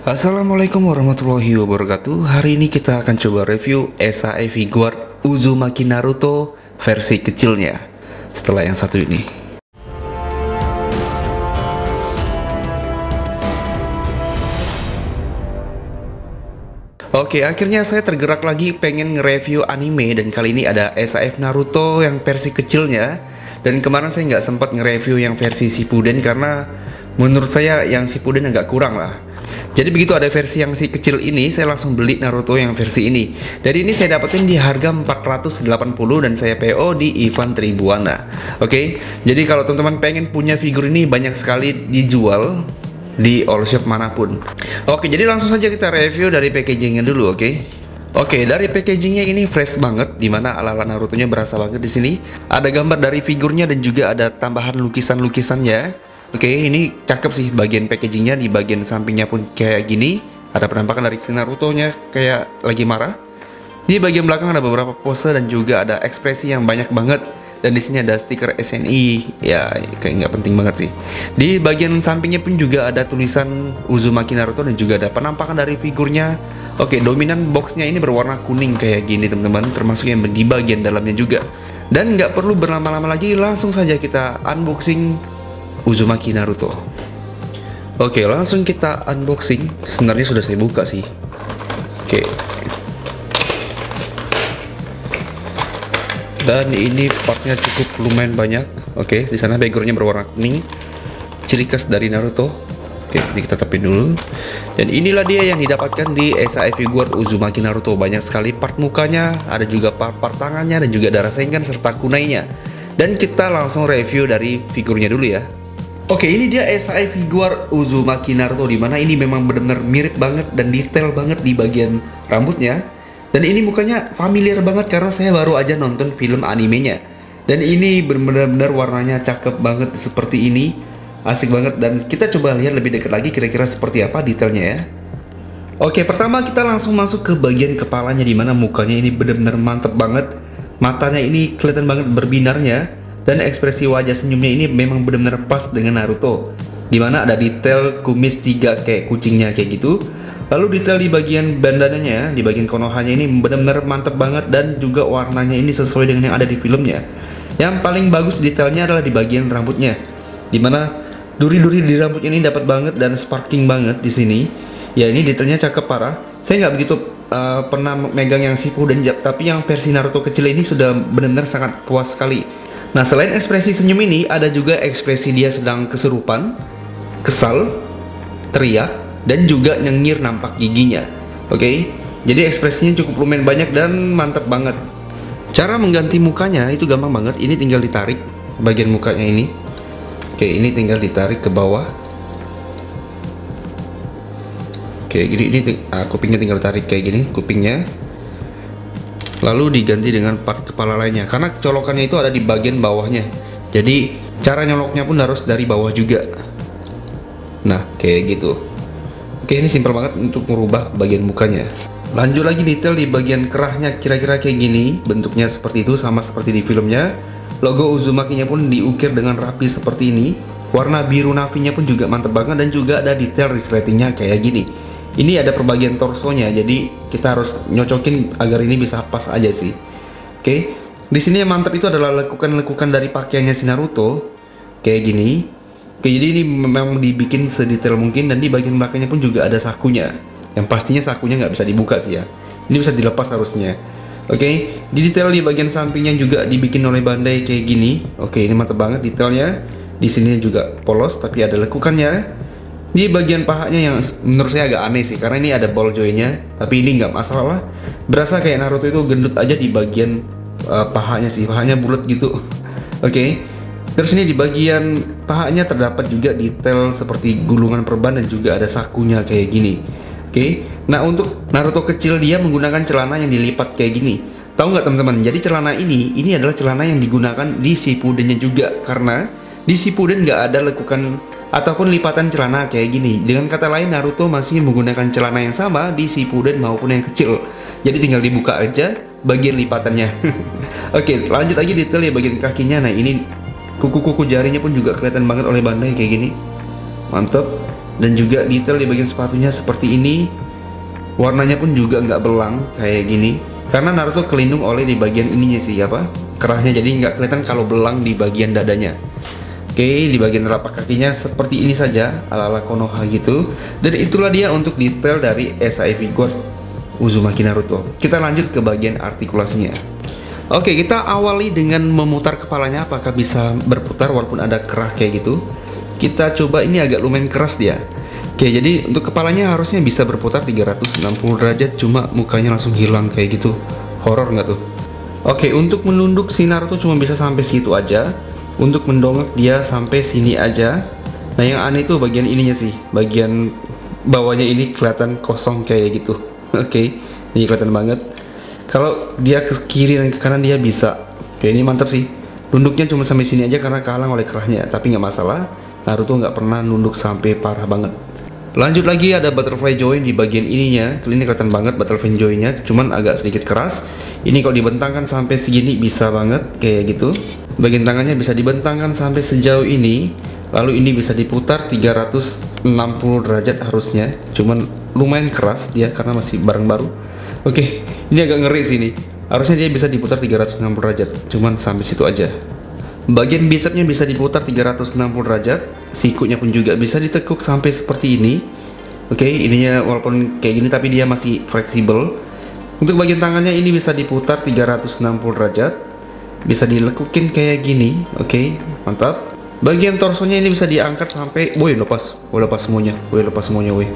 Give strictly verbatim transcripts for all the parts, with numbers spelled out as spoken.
Assalamualaikum warahmatullahi wabarakatuh. Hari ini kita akan coba review S A E Figuart Uzumaki Naruto versi kecilnya setelah yang satu ini. Oke, akhirnya saya tergerak lagi pengen nge-review anime, dan kali ini ada S A F Naruto yang versi kecilnya. Dan kemarin saya nggak sempat nge-review yang versi Shippuden karena menurut saya yang Shippuden agak kurang lah. Jadi begitu ada versi yang si kecil ini, saya langsung beli Naruto yang versi ini. Dari ini saya dapetin di harga empat ratus delapan puluh dan saya P O di Event Tribuana. Oke, jadi kalau teman-teman pengen punya figur ini, banyak sekali dijual di all shop manapun. Oke, jadi langsung saja kita review dari packagingnya dulu, oke? Oke, dari packagingnya ini fresh banget, dimana ala-ala Naruto-nya berasa banget di sini. Ada gambar dari figurnya dan juga ada tambahan lukisan-lukisannya. Oke, ini cakep sih bagian packagingnya. Di bagian sampingnya pun kayak gini, ada penampakan dari Naruto-nya kayak lagi marah. Di bagian belakang ada beberapa pose dan juga ada ekspresi yang banyak banget. Dan di sini ada stiker S N I, ya kayak nggak penting banget sih. Di bagian sampingnya pun juga ada tulisan Uzumaki Naruto dan juga ada penampakan dari figurnya. Oke, dominan boxnya ini berwarna kuning kayak gini teman-teman, termasuk yang di bagian dalamnya juga. Dan nggak perlu berlama-lama lagi, langsung saja kita unboxing Uzumaki Naruto. Oke, langsung kita unboxing. Sebenarnya sudah saya buka sih. Oke. Dan ini partnya cukup lumayan banyak. Oke, di sana backgroundnya berwarna kuning, ciri khas dari Naruto. Oke, ini kita tapin dulu. Dan inilah dia yang didapatkan di S A E Figuart Uzumaki Naruto. Banyak sekali part mukanya, ada juga part-part tangannya dan juga darah senggan serta kunainya. Dan kita langsung review dari figurnya dulu ya. Oke, ini dia S A E Figuart Uzumaki Naruto, dimana ini memang benar-benar mirip banget dan detail banget di bagian rambutnya. Dan ini mukanya familiar banget karena saya baru aja nonton film animenya. Dan ini benar-benar warnanya cakep banget seperti ini. Asik banget, dan kita coba lihat lebih dekat lagi kira-kira seperti apa detailnya ya. Oke, pertama kita langsung masuk ke bagian kepalanya, dimana mukanya ini benar-benar mantep banget. Matanya ini kelihatan banget berbinarnya. Dan ekspresi wajah senyumnya ini memang benar-benar pas dengan Naruto, dimana ada detail kumis tiga kayak kucingnya kayak gitu. Lalu detail di bagian bandananya, di bagian konohanya ini benar-benar mantep banget, dan juga warnanya ini sesuai dengan yang ada di filmnya. Yang paling bagus detailnya adalah di bagian rambutnya, dimana duri-duri di rambutnya ini dapat banget dan sparking banget di sini. Ya, ini detailnya cakep parah. Saya nggak begitu uh, pernah megang yang Shippuden, tapi yang versi Naruto kecil ini sudah benar-benar sangat puas sekali. Nah, selain ekspresi senyum ini, ada juga ekspresi dia sedang kesurupan, kesal, teriak, dan juga nyengir nampak giginya. Oke, jadi ekspresinya cukup lumayan banyak dan mantap banget. Cara mengganti mukanya itu gampang banget. Ini tinggal ditarik bagian mukanya ini. Oke, ini tinggal ditarik ke bawah. Oke, gini, ini ah, kupingnya tinggal tarik kayak gini, kupingnya. Lalu diganti dengan part kepala lainnya, karena colokannya itu ada di bagian bawahnya. Jadi cara nyoloknya pun harus dari bawah juga. Nah, kayak gitu. Oke, ini simpel banget untuk merubah bagian mukanya. Lanjut lagi detail di bagian kerahnya, kira-kira kayak gini. Bentuknya seperti itu, sama seperti di filmnya. Logo Uzumakinya pun diukir dengan rapi seperti ini. Warna biru navinya pun juga mantep banget, dan juga ada detail resletingnya kayak gini. Ini ada perbagian torsonya, jadi kita harus nyocokin agar ini bisa pas aja sih. Oke, di sini yang mantap itu adalah lekukan-lekukan dari pakaiannya si Naruto, kayak gini. Oke, jadi ini memang dibikin sedetail mungkin, dan di bagian belakangnya pun juga ada sakunya. Yang pastinya sakunya nggak bisa dibuka sih ya. Ini bisa dilepas harusnya. Oke, di detail di bagian sampingnya juga dibikin oleh Bandai kayak gini. Oke, ini mantap banget detailnya. Di sini juga polos tapi ada lekukannya. Di bagian pahanya yang menurut saya agak aneh sih, karena ini ada ball jointnya, tapi ini nggak masalah. Berasa kayak Naruto itu gendut aja di bagian uh, pahanya sih, pahanya bulat gitu. Oke, okay. Terus ini di bagian pahanya terdapat juga detail seperti gulungan perban dan juga ada sakunya kayak gini. Oke, okay. Nah untuk Naruto kecil dia menggunakan celana yang dilipat kayak gini. Tahu nggak teman-teman? Jadi celana ini, ini adalah celana yang digunakan di Shippudennya juga, karena di Shippuden nggak ada lekukan ataupun lipatan celana kayak gini. Dengan kata lain, Naruto masih menggunakan celana yang sama di Shippuden maupun yang kecil. Jadi tinggal dibuka aja bagian lipatannya. Oke, lanjut lagi detail ya bagian kakinya. Nah, ini kuku-kuku jarinya pun juga kelihatan banget oleh Bandai kayak gini. Mantap. dan juga detail di bagian sepatunya seperti ini. Warnanya pun juga nggak belang kayak gini, karena Naruto kelindung oleh di bagian ininya sih apa kerahnya, jadi nggak kelihatan kalau belang di bagian dadanya. Oke, di bagian telapak kakinya seperti ini saja ala-ala Konoha gitu. Dan itulah dia untuk detail dari S A E figure Uzumaki Naruto. Kita lanjut ke bagian artikulasinya. Oke, kita awali dengan memutar kepalanya, apakah bisa berputar walaupun ada kerah kayak gitu. Kita coba, ini agak lumayan keras dia. Oke, jadi untuk kepalanya harusnya bisa berputar tiga ratus enam puluh derajat, cuma mukanya langsung hilang kayak gitu. Horor nggak tuh? Oke, untuk menunduk si Naruto cuma bisa sampai situ aja. Untuk mendongak dia sampai sini aja. Nah, yang aneh itu bagian ininya sih, bagian bawahnya ini kelihatan kosong kayak gitu. Oke, ini kelihatan banget. Kalau dia ke kiri dan ke kanan dia bisa. Oke, ini mantap sih. Nunduknya cuma sampai sini aja karena kehalang oleh kerahnya, tapi nggak masalah. Naruto nggak pernah nunduk sampai parah banget. Lanjut lagi, ada butterfly joint di bagian ininya. Ini kelihatan banget butterfly jointnya, cuman agak sedikit keras. Ini kalau dibentangkan sampai segini bisa banget kayak gitu. Bagian tangannya bisa dibentangkan sampai sejauh ini. Lalu ini bisa diputar tiga ratus enam puluh derajat harusnya. Cuman lumayan keras dia karena masih barang baru. Oke, ini agak ngeri sih ini. Harusnya dia bisa diputar tiga ratus enam puluh derajat. Cuman sampai situ aja. Bagian bicepnya bisa diputar tiga ratus enam puluh derajat. Sikutnya pun juga bisa ditekuk sampai seperti ini. Oke, ininya walaupun kayak gini tapi dia masih fleksibel. Untuk bagian tangannya ini bisa diputar tiga ratus enam puluh derajat. Bisa dilekukin kayak gini. Oke, mantap. Bagian torsonya ini bisa diangkat sampai, woi lepas, woi lepas semuanya, woi lepas semuanya, woi.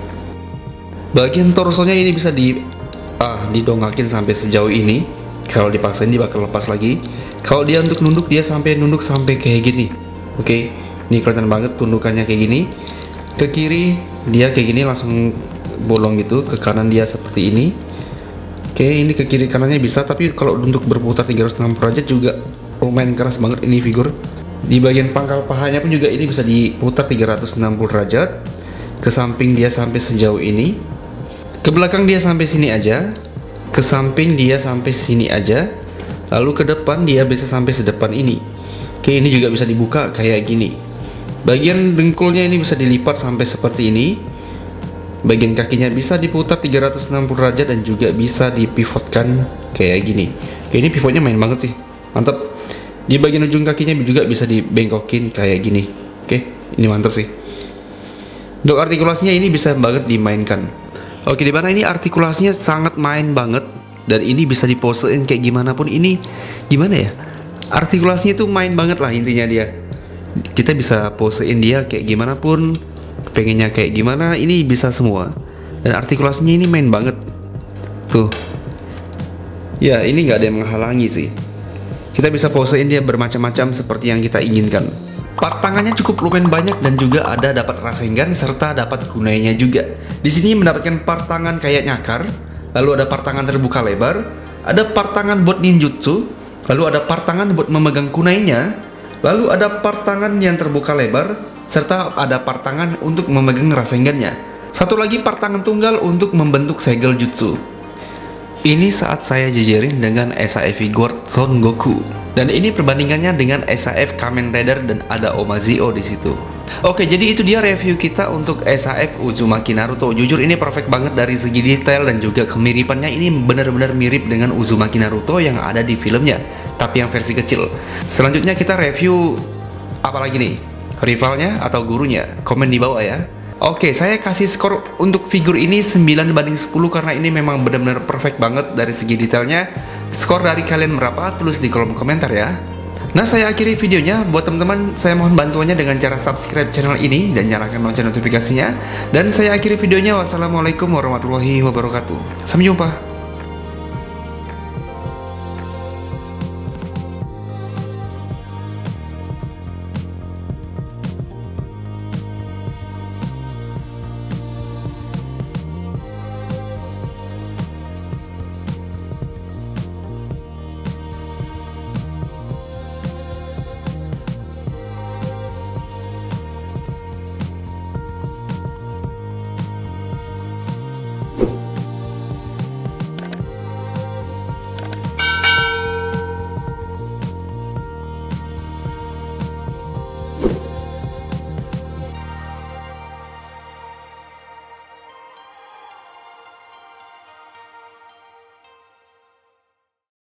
Bagian torsonya ini bisa di ah didongkakin sampai sejauh ini. Kalau dipaksain dia bakal lepas lagi. Kalau dia untuk nunduk dia sampai nunduk sampai kayak gini. Oke, ini kelihatan banget tundukannya kayak gini. Ke kiri dia kayak gini langsung bolong gitu. Ke kanan dia seperti ini. Oke, ini ke kiri kanannya bisa, tapi kalau untuk berputar tiga ratus enam puluh derajat juga lumayan keras banget ini figur. Di bagian pangkal pahanya pun juga ini bisa diputar tiga ratus enam puluh derajat. Ke samping dia sampai sejauh ini. Ke belakang dia sampai sini aja. Ke samping dia sampai sini aja. Lalu ke depan dia bisa sampai sedepan ini. Oke, ini juga bisa dibuka kayak gini. Bagian dengkulnya ini bisa dilipat sampai seperti ini. Bagian kakinya bisa diputar tiga ratus enam puluh derajat dan juga bisa dipivotkan kayak gini. Oke, ini pivotnya main banget sih. Mantap. Di bagian ujung kakinya juga bisa dibengkokin kayak gini. Oke, ini mantap sih. Untuk artikulasinya ini bisa banget dimainkan. Oke, di mana ini artikulasinya sangat main banget dan ini bisa diposein kayak gimana pun. Ini gimana ya? Artikulasinya itu main banget lah intinya dia. Kita bisa posein dia kayak gimana pun. Pengennya kayak gimana, ini bisa semua. Dan artikulasinya ini main banget. Tuh. Ya, ini nggak ada yang menghalangi sih. Kita bisa posein dia bermacam-macam seperti yang kita inginkan. Part tangannya cukup lumayan banyak dan juga ada dapat Rasengan serta dapat kunainya juga. Di sini mendapatkan part tangan kayak nyakar, lalu ada part tangan terbuka lebar, ada part tangan buat ninjutsu, lalu ada part tangan buat memegang kunainya, lalu ada part tangan yang terbuka lebar, serta ada part tangan untuk memegang Rasengannya. Satu lagi part tangan tunggal untuk membentuk segel jutsu. Ini saat saya jejerin dengan S A E figure Son Goku. Dan ini perbandingannya dengan S A F Kamen Rider dan ada Omazeo di situ. Oke, jadi itu dia review kita untuk S A F Uzumaki Naruto. Jujur ini perfect banget dari segi detail dan juga kemiripannya. Ini benar-benar mirip dengan Uzumaki Naruto yang ada di filmnya, tapi yang versi kecil. Selanjutnya kita review apa lagi nih? Rivalnya atau gurunya? Komen di bawah ya. Oke, saya kasih skor untuk figur ini sembilan banding sepuluh karena ini memang benar-benar perfect banget dari segi detailnya. Skor dari kalian berapa? Tulis di kolom komentar ya. Nah, saya akhiri videonya. Buat teman-teman, saya mohon bantuannya dengan cara subscribe channel ini dan nyalakan lonceng notifikasinya. Dan saya akhiri videonya. Wassalamualaikum warahmatullahi wabarakatuh. Sampai jumpa.